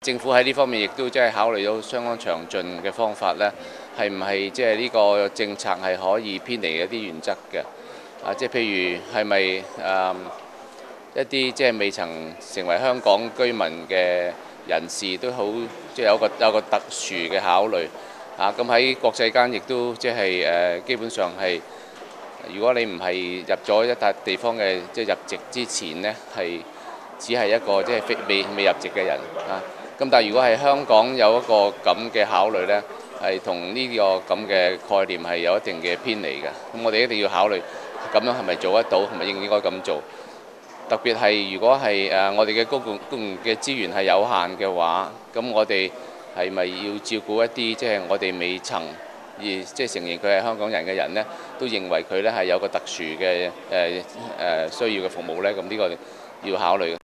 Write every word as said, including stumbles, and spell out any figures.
政府喺呢方面亦都即係考慮到相當詳盡嘅方法咧，係唔係即係呢個政策係可以偏離一啲原則嘅？啊，即係譬如係咪誒一啲即係未曾成為香港居民嘅人士都好，即係有個有個特殊嘅考慮啊。咁喺國際間亦都即係誒基本上係，如果你唔係入咗一笪地方嘅即係入籍之前呢，係只係一個即係未未入籍嘅人啊。咁但係如果係香港有一個咁嘅考慮呢，係同呢個咁嘅概念係有一定嘅偏離嘅。咁我哋一定要考慮咁樣係咪做得到，係咪應唔應該咁做？特別係如果係誒我哋嘅公共公共嘅資源係有限嘅話，咁我哋係咪要照顧一啲即係我哋未曾而即係承認佢係香港人嘅人呢，都認為佢呢係有個特殊嘅誒誒需要嘅服務呢？咁呢個要考慮嘅。